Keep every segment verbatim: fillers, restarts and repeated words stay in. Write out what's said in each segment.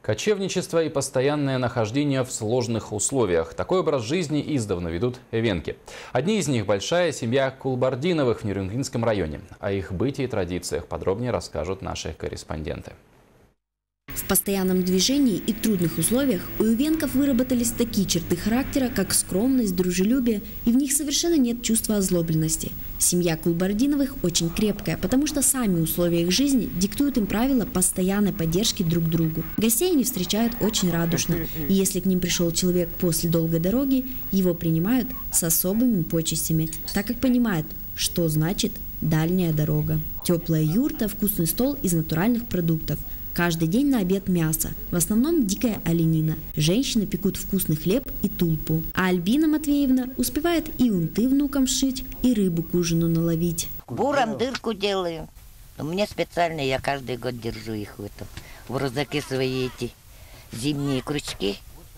Кочевничество и постоянное нахождение в сложных условиях. Такой образ жизни издавна ведут эвенки. Одни из них – большая семья Кулбардиновых в Нерюнгринском районе. О их быте и традициях подробнее расскажут наши корреспонденты. В постоянном движении и трудных условиях у эвенков выработались такие черты характера, как скромность, дружелюбие, и в них совершенно нет чувства озлобленности. Семья Кулбардиновых очень крепкая, потому что сами условия их жизни диктуют им правила постоянной поддержки друг другу. Гостей они встречают очень радушно, и если к ним пришел человек после долгой дороги, его принимают с особыми почестями, так как понимают, что значит дальняя дорога. Теплая юрта, вкусный стол из натуральных продуктов. Каждый день на обед мясо, в основном дикая оленина. Женщины пекут вкусный хлеб и тулпу. А Альбина Матвеевна успевает и унты внукам шить, и рыбу к ужину наловить. Буром дырку делаю. У меня специально, я каждый год держу их в этом. В рюкзаке свои эти зимние крючки.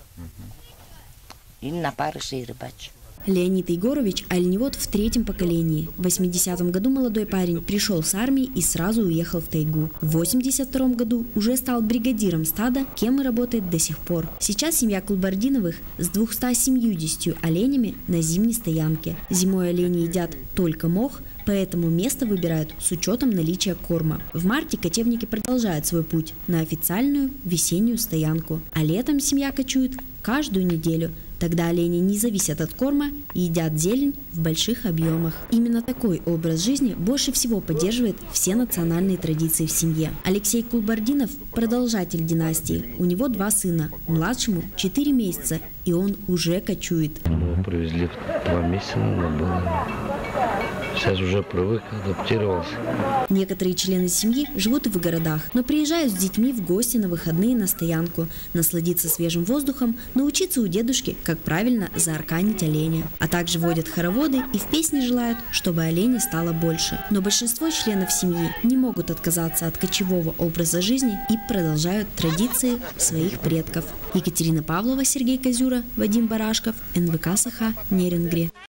И на парыше рыбачу. Леонид Егорович – оленевод в третьем поколении. В восьмидесятом году молодой парень пришел с армии и сразу уехал в тайгу. В восемьдесят втором году уже стал бригадиром стада, кем и работает до сих пор. Сейчас семья Кулбардиновых с двумястами семьюдесятью оленями на зимней стоянке. Зимой олени едят только мох, поэтому место выбирают с учетом наличия корма. В марте кочевники продолжают свой путь на официальную весеннюю стоянку. А летом семья кочует каждую неделю. Тогда олени не зависят от корма и едят зелень в больших объемах. Именно такой образ жизни больше всего поддерживает все национальные традиции в семье. Алексей Кулбардинов – продолжатель династии. У него два сына. Младшему четыре месяца, и он уже кочует. Его привезли в два месяца, надо было. Сейчас уже привык, адаптировался. Некоторые члены семьи живут и в городах, но приезжают с детьми в гости на выходные на стоянку, насладиться свежим воздухом, научиться у дедушки, как правильно заарканить оленя. А также водят хороводы и в песне желают, чтобы оленей стало больше. Но большинство членов семьи не могут отказаться от кочевого образа жизни и продолжают традиции своих предков. Екатерина Павлова, Сергей Козюра, Вадим Барашков, эн вэ ка Саха, Нерюнгри.